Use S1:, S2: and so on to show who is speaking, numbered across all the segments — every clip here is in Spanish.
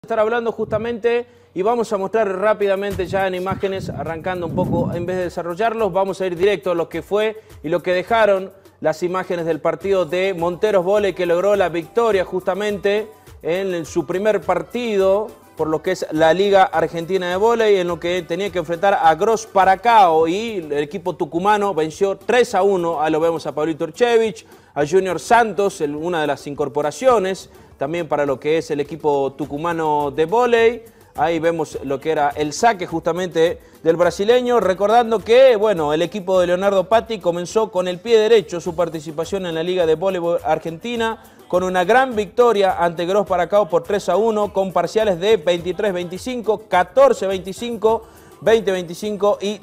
S1: Estar hablando justamente y vamos a mostrar rápidamente ya en imágenes, arrancando un poco, en vez de desarrollarlos, vamos a ir directo a lo que fue y lo que dejaron las imágenes del partido de Monteros Volley, que logró la victoria justamente en su primer partido por lo que es la Liga Argentina de Volley, en lo que tenía que enfrentar a Gross Paracao, y el equipo tucumano venció 3-1, ahí lo vemos a Pablito Urchevich, a Junior Santos, una de las incorporaciones también para lo que es el equipo tucumano de vóley. Ahí vemos lo que era el saque justamente del brasileño, recordando que, bueno, el equipo de Leonardo Patti comenzó con el pie derecho su participación en la Liga de Voleibol Argentina, con una gran victoria ante Gross Paracao por 3-1, con parciales de 23-25, 14-25, 20-25 y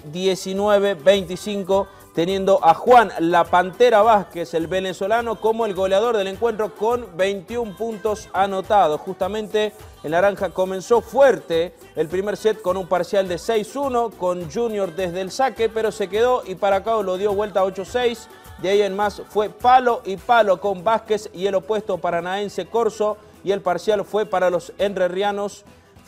S1: 19-25, teniendo a Juan La Pantera Vázquez, el venezolano, como el goleador del encuentro con 21 puntos anotados. Justamente el naranja comenzó fuerte el primer set con un parcial de 6-1, con Junior desde el saque, pero se quedó y Paracao lo dio vuelta a 8-6. De ahí en más fue palo y palo con Vázquez y el opuesto paranaense Corso, y el parcial fue para los entrerrianos.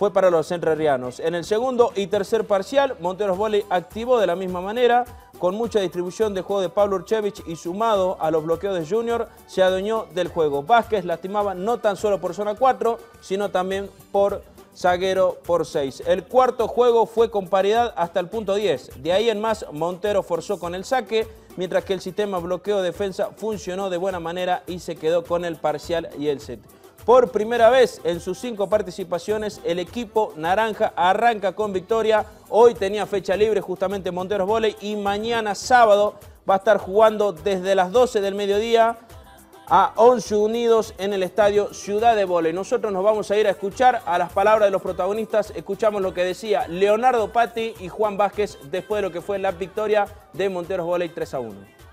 S1: En el segundo y tercer parcial, Monteros Volley activó de la misma manera, con mucha distribución de juego de Pablo Urchevich y sumado a los bloqueos de Junior, se adueñó del juego. Vázquez lastimaba no tan solo por zona 4, sino también por zaguero por 6. El cuarto juego fue con paridad hasta el punto 10. De ahí en más, Montero forzó con el saque, mientras que el sistema bloqueo-defensa funcionó de buena manera y se quedó con el parcial y el set. Por primera vez en sus 5 participaciones, el equipo naranja arranca con victoria. Hoy tenía fecha libre justamente Monteros Volley, y mañana sábado va a estar jugando desde las 12 del mediodía a 11 Unidos en el estadio Ciudad de Volley. Nosotros nos vamos a ir a escuchar a las palabras de los protagonistas. Escuchamos lo que decía Leonardo Patti y Juan Vázquez después de lo que fue la victoria de Monteros Volley 3-1.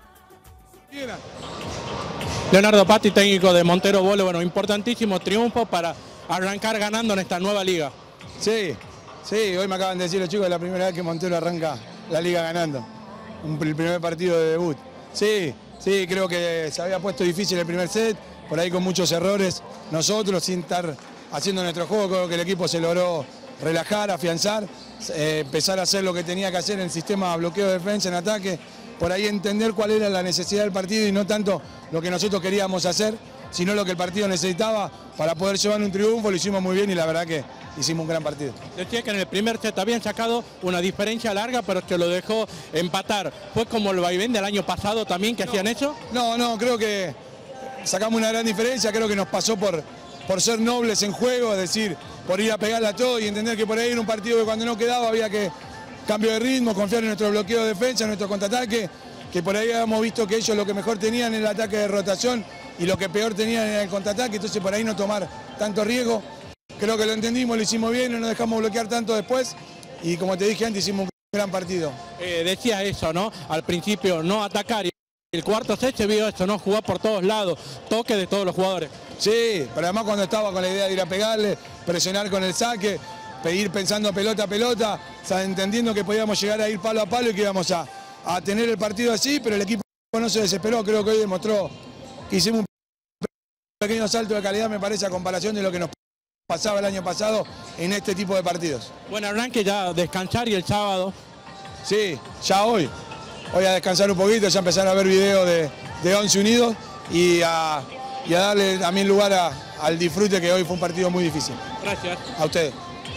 S2: Leonardo Patti, técnico de Monteros Volley, bueno, importantísimo triunfo para arrancar ganando en esta nueva liga.
S3: Sí, hoy me acaban de decir los chicos, es la primera vez que Montero arranca la liga ganando. El primer partido de debut. Sí, creo que se había puesto difícil el primer set, por ahí con muchos errores. Nosotros, sin estar haciendo nuestro juego, creo que el equipo se logró relajar, afianzar, empezar a hacer lo que tenía que hacer en el sistema bloqueo-defensa, en ataque, por ahí entender cuál era la necesidad del partido y no tanto lo que nosotros queríamos hacer, sino lo que el partido necesitaba para poder llevar un triunfo. Lo hicimos muy bien y la verdad que hicimos un gran partido.
S2: Decía que en el primer set habían sacado una diferencia larga, pero se lo dejó empatar. ¿Fue como el vaivén del año pasado también que hacían eso?
S3: No, creo que sacamos una gran diferencia. Creo que nos pasó por ser nobles en juego, es decir, por ir a pegarle a todo y entender que por ahí era un partido que cuando no quedaba había que cambio de ritmo, confiar en nuestro bloqueo de defensa, en nuestro contraataque, que por ahí habíamos visto que ellos lo que mejor tenían en el ataque de rotación y lo que peor tenían en el contraataque, entonces por ahí no tomar tanto riesgo. Creo que lo entendimos, lo hicimos bien, no nos dejamos bloquear tanto después y como te dije antes, hicimos un gran partido.
S2: Decía eso, ¿no? Al principio no atacar, y el cuarto set se vio eso, ¿no? Jugar por todos lados, toque de todos los jugadores.
S3: Sí, pero además cuando estaba con la idea de ir a pegarle, presionar con el saque, pedir pensando pelota a pelota, o sea, entendiendo que podíamos llegar a ir palo a palo y que íbamos a tener el partido así, pero el equipo no se desesperó. Creo que hoy demostró que hicimos un pequeño salto de calidad, me parece, a comparación de lo que nos pasaba el año pasado en este tipo de partidos.
S2: Bueno, arranque ya descansar y el sábado.
S3: Sí, ya hoy a descansar un poquito, ya empezar a ver videos de 11 Unidos y a darle también lugar al disfrute, que hoy fue un partido muy difícil.
S2: Gracias.
S3: A ustedes.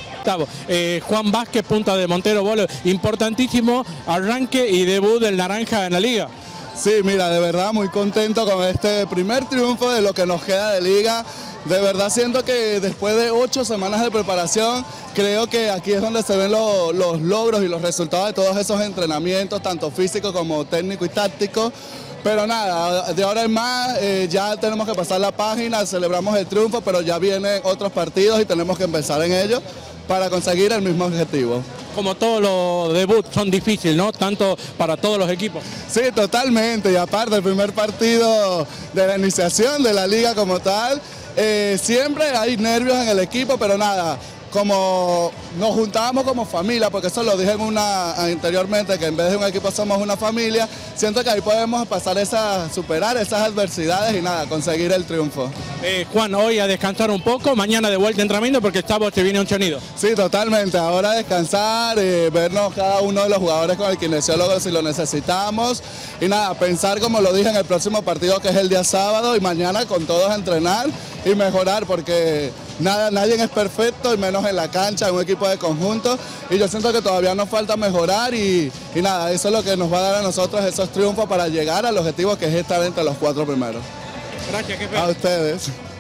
S2: Juan Vázquez, punta de Monteros Volley, importantísimo arranque y debut del naranja en la liga.
S4: Sí, mira, de verdad muy contento con este primer triunfo de lo que nos queda de liga. De verdad siento que después de 8 semanas de preparación, creo que aquí es donde se ven los logros y los resultados de todos esos entrenamientos, tanto físicos como técnicos y tácticos. Pero nada, de ahora en más ya tenemos que pasar la página, celebramos el triunfo, pero ya vienen otros partidos y tenemos que empezar en ellos para conseguir el mismo objetivo.
S2: Como todos los debuts son difíciles, ¿no? Tanto para todos los equipos.
S4: Sí, totalmente, y aparte el primer partido de la iniciación de la liga como tal, siempre hay nervios en el equipo, pero nada, como nos juntábamos como familia, porque eso lo dije anteriormente, que en vez de un equipo somos una familia, siento que ahí podemos superar esas adversidades y nada, conseguir el triunfo.
S2: Juan, hoy a descansar un poco, mañana de vuelta a entrenamiento porque el sábado se viene un sonido.
S4: Sí, totalmente, ahora descansar, vernos cada uno de los jugadores con el kinesiólogo si lo necesitamos y nada, pensar como lo dije en el próximo partido que es el día sábado y mañana con todos a entrenar y mejorar porque nadie es perfecto y menos en la cancha, en un equipo de conjunto y yo siento que todavía nos falta mejorar y nada, eso es lo que nos va a dar a nosotros esos triunfos para llegar al objetivo que es estar entre los 4 primeros.
S2: Gracias, jefe.
S4: A ustedes.